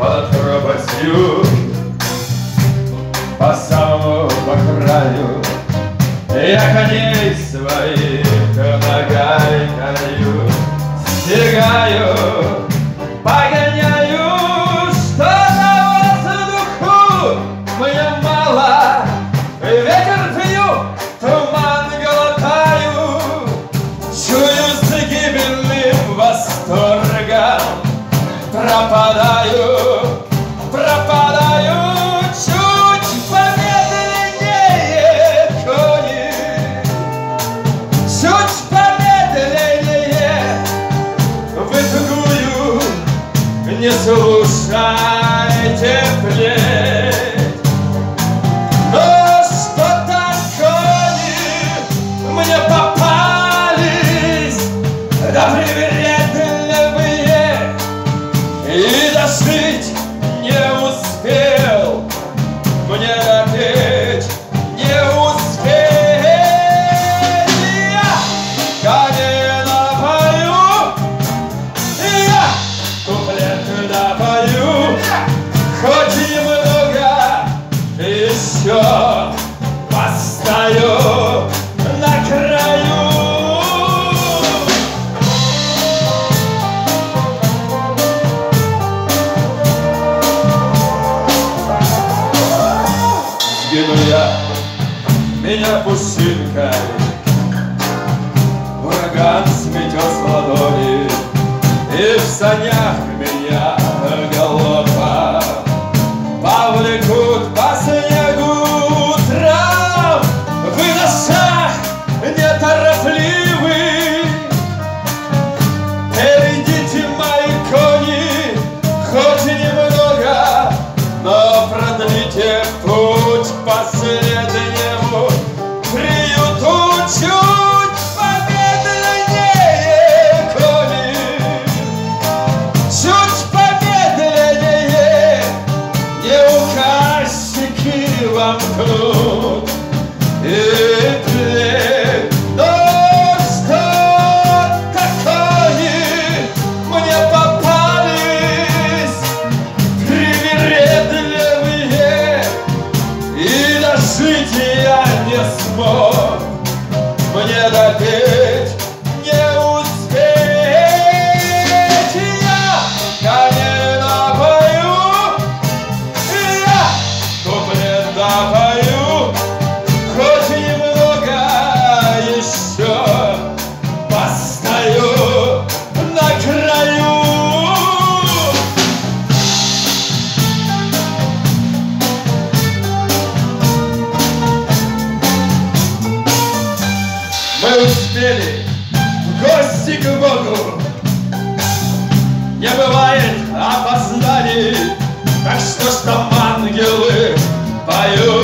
под пропастью, по самому краю. Я коней своих нагайкою стигаю, погоняю, что на воздуху мне мало. Ветер пью, туман глотаю, чую с гибельным восторгом. Пропадаю, пропадаю, чуть помедленнее кони, чуть помедленнее. Вы тугую не слушайте плеть, но что-то кони мне попались, да привередливые, и дожить не успел, мне допеть не успел. Я коней напою, я куплет напою, хоть немного еще постою на краю. Сгину я, меня пушинкой ураган сметет с ладони, и в санях меня галопом повлекут по снегу утром. Вы на шаг неторопливы, идите, мои кони, хоть немного, но продлите путь последнему приюту. Чуть помедленнее, кони, чуть помедленнее, не указчики вам кнут и плеть. Но что-то кони мне попались привередливые, и дожить я не смог, мне допеть не успеть. Я коней напою, я куплет напою, хоть немного еще постою на краю. Мы успели в гости к Богу, не бывает опозданий, так что ж там ангелы поют.